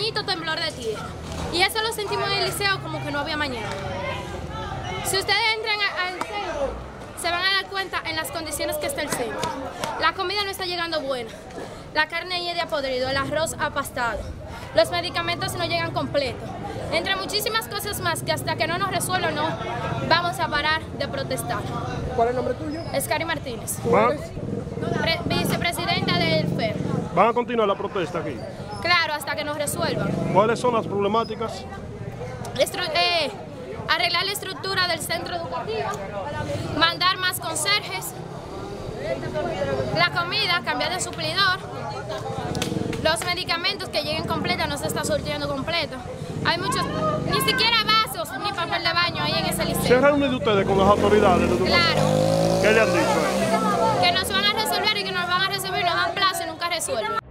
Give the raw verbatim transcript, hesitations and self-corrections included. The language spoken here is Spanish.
pequeñito temblor de tierra. Y eso lo sentimos en el liceo como que no había mañana. Si ustedes entran al centro, se van a dar cuenta en las condiciones que está el centro. La comida no está llegando buena. La carne ya de podrido, el arroz apastado. Los medicamentos no llegan completos. Entre muchísimas cosas más que hasta que no nos resuelvan no vamos a parar de protestar. ¿Cuál es el nombre tuyo? Escari Martínez, ¿Van? Pre vicepresidenta del F E R. ¿Van a continuar la protesta aquí? Claro, hasta que nos resuelvan. ¿Cuáles son las problemáticas? Estru eh, arreglar la estructura del centro educativo, mandar más conserjes, la comida, cambiar de suplidor, los medicamentos que lleguen completos, no se está surtiendo completo. Hay muchos, ni siquiera vasos ni papel de baño ahí en ese liceo. ¿Se han reunido ustedes con las autoridades de educación? Claro. ¿Qué le han dicho? Que nos van a resolver y que nos van a resolver y nos dan plazo y nunca resuelven.